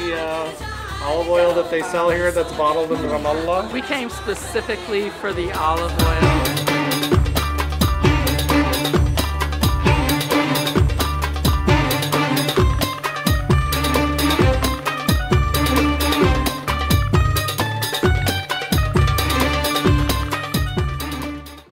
the olive oil that they sell here that's bottled in Ramallah? We came specifically for the olive oil.